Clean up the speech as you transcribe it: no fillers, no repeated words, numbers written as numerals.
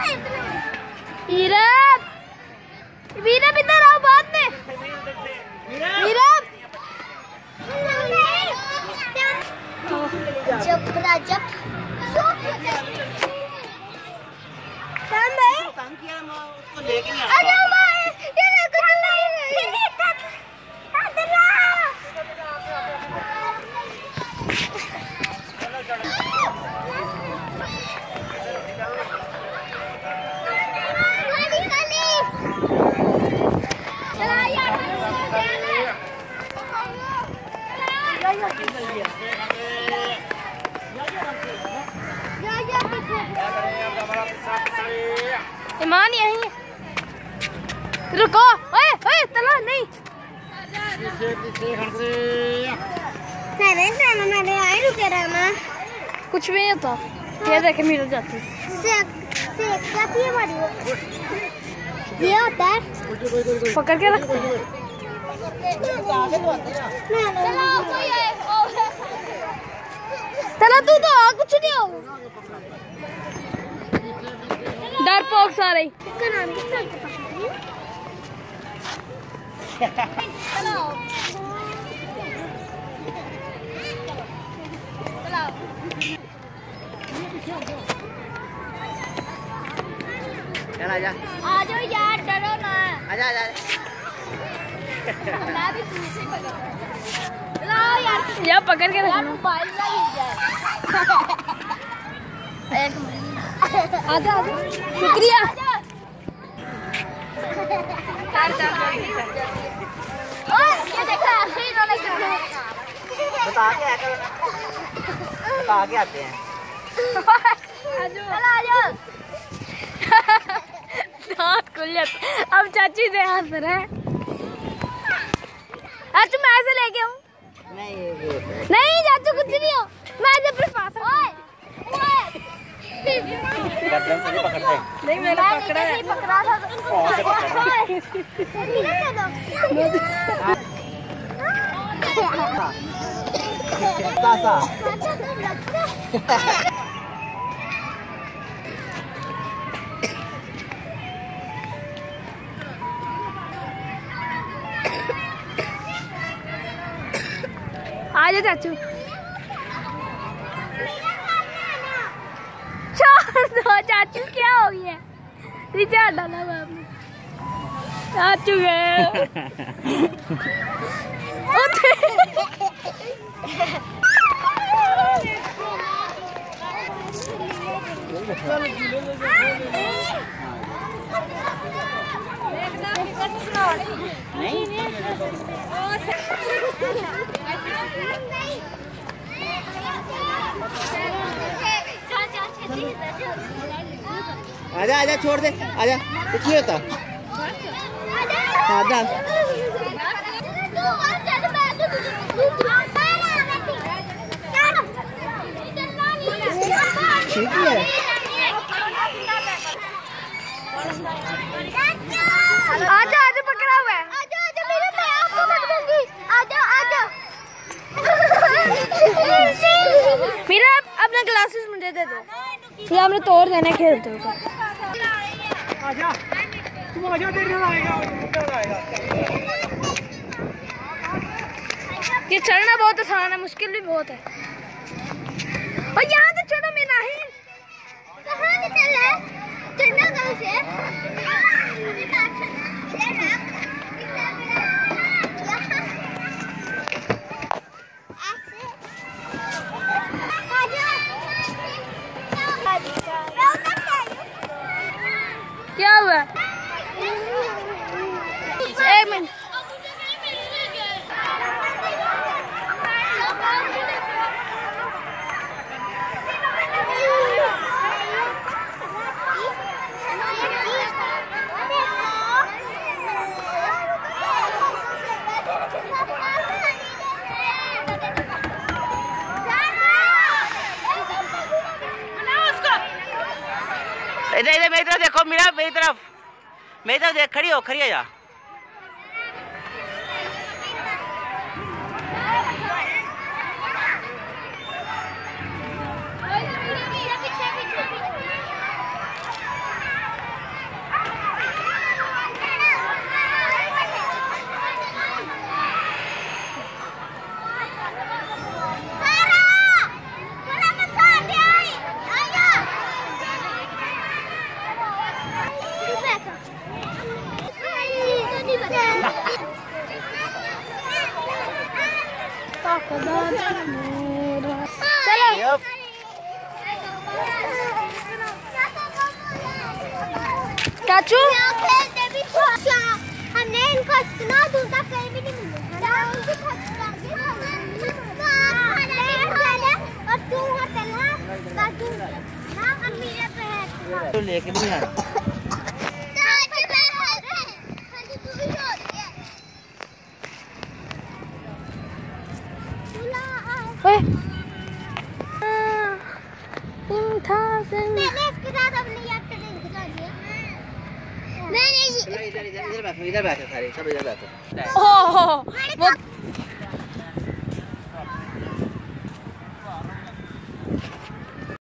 वीरब वीरब इधर आओ बाद में। वीरब जब राजब तंग किया मैं उसको लेके नहीं आता। ईमान यहीं है। रुको, ओए ओए चलो नहीं। मैंने आई रुके रहना। कुछ भी नहीं होता। ये देखे मेरा जाती। ये होता है। पकड़ के रखते हैं। चलो तू तो आ, कुछ नहीं होगा। डरपोक सारे। चल आजा। आ जाओ यार, डरो ना। आजा आजा। मैं भी तुझसे पकड़। चलो यार। यार पकड़ के रखना। मोबाइल ना गिर जाए। एक मिनट। आजा आजा। शुक्रिया। ये देखा इन्होंने क्या बता के आया करो ना। बता के आते हैं। चलो आजा। दांत खुल जाते। अब चाची से हंस रहे। चाचू मैं ऐसे लेके आऊं? नहीं चाचू कुछ नहीं हो। मैं ऐसे अपने पास। गर्दन से नहीं पकड़ते। नहीं मैंने पकड़ा है। पकड़ा था आजा चाचू। छोड़ दो चाचू, क्या हो गया? रिचार्ज डाला आपने। चाचू गए। आजा आजा, छोड़ दे, आजा, कुछ नहीं होता। आजा ठीक है। आजा आजा, पकड़ा हुआ है। आजा आजा, मेरे मैं आपको मत दूंगी। आजा आजा। मेरा अपना ग्लासेस मुझे दे दो। ये हमने तोड़ देना, खेलते हो। आजा, तुम आजा, देर में आएगा। ये चढ़ना बहुत आसान है, मुश्किल भी बहुत है। और यहाँ तो चढ़ो, मैं नहीं। कहाँ निकल है? चढ़ना कहाँ से? क्या हुआ? एक मिनट। इधर इधर मेरी तरफ देखो, मेरी तरफ देख, खड़ी हो जा। चाचू हमने इनको इतना दूर तक कहीं भी नहीं मिले और तू होटल ना मेरे पे है तो लेके नहीं आना। मैंने इसके साथ अपनी याद करने दिखा दिया। मैंने इधर बैठो सारे, सब इधर बैठो। ओह